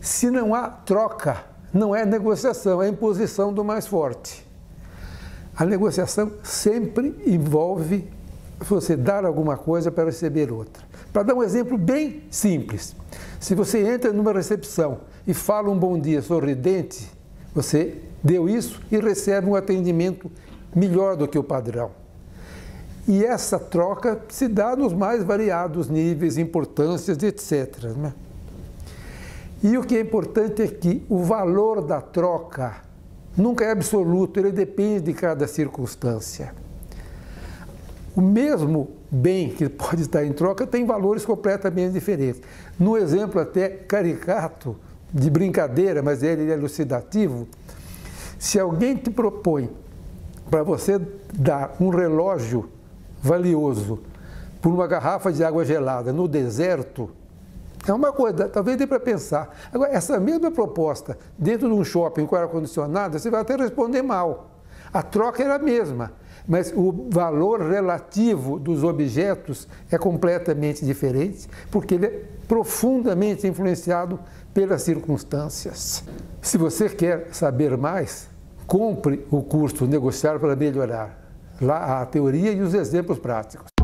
Se não há troca, não é negociação, é imposição do mais forte. A negociação sempre envolve você dar alguma coisa para receber outra. Para dar um exemplo bem simples, se você entra numa recepção e fala um bom dia sorridente, você deu isso e recebe um atendimento melhor do que o padrão. E essa troca se dá nos mais variados níveis, importâncias, etc. Né? E o que é importante é que o valor da troca nunca é absoluto, ele depende de cada circunstância. O mesmo bem que pode estar em troca tem valores completamente diferentes. No exemplo até caricato, de brincadeira, mas ele é elucidativo, se alguém te propõe para você dar um relógio valioso por uma garrafa de água gelada no deserto, é uma coisa, talvez dê para pensar. Agora, essa mesma proposta dentro de um shopping com ar-condicionado, você vai até responder mal. A troca era a mesma, mas o valor relativo dos objetos é completamente diferente, porque ele é profundamente influenciado pelas circunstâncias. Se você quer saber mais, compre o curso Negociar para Melhorar. Lá há a teoria e os exemplos práticos.